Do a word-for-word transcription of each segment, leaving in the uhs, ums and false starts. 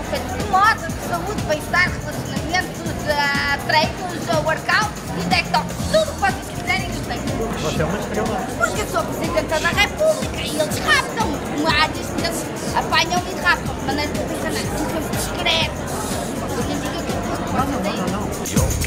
conselhos de moda, de saúde, bem-estar, relacionamentos, uh, treinos, uh, workouts e detox. Tudo o que vocês quiserem eu tenho. Você é uma estrela. Porque eu sou Presidenta da República e eles raptam-me. Há dias que eles apanham-me e raptam de maneira que eu penso, não, são sempre discretos. Porque eu digo que eu Não, não, não, não, não.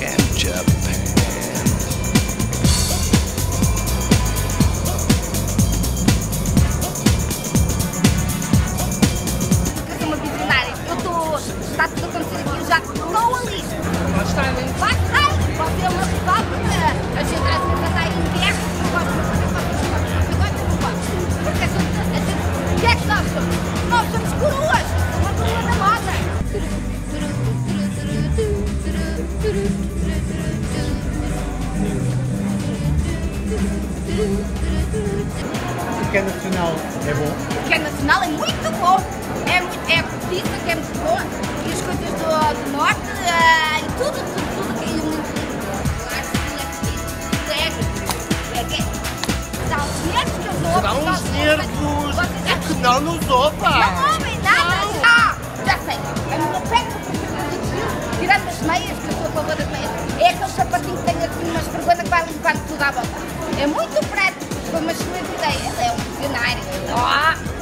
Está tudo a acontecer aqui, eu já estou ali. Pode estar ali. Vai, vai. Você é uma rival porque a gente às vezes anda aí em terra. Eu gosto de fazer coisas. Eu gosto de fazer porque a gente, a gente, o que é que nós somos? Nós somos coroas. Uma coroa da moda. O que é nacional é bom? O que é nacional é muito bom. É, muito, é pizza que é muito boa. E as coisas do, do norte uh, e tudo, tudo, tudo que é muito lindo. Dá uns nervos que eu vou. Dá uns nervos. É que não nos ouva. Não ouvem nada. Ah, já sei. A minha peça, tirando as meias, que eu sou a favor das meias, é aquele sapatinho que tem assim uma esfregona que vai limpar tudo à volta. É muito prático. Foi uma excelente ideia. Ele é um visionário. Oh.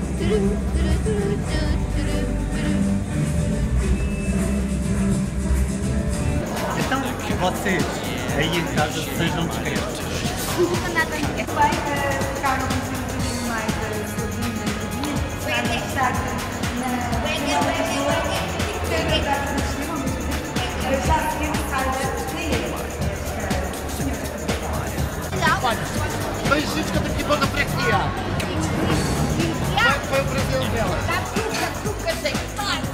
Então, vocês aí em casa sejam discretos. Não digo nada ninguém. Bem, ficaram a conhecer um bocadinho mais sobre mim e mim. Está na estar na eu já sei que sai Olha, beijinhos que eu tenho aqui para a freguesia. Foi o prazer dela. Está tudo, está tudo, que eu sei.